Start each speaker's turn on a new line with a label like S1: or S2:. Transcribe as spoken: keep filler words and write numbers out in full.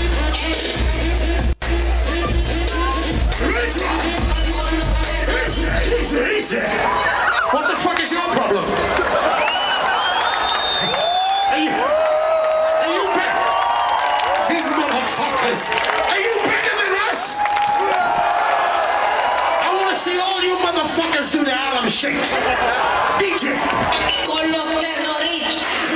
S1: Easy, easy. What the fuck is your problem? Are you, are you better? These motherfuckers. Are you better than us? I want to see all you motherfuckers do the Harlem Shake. D J. Con los terroristas.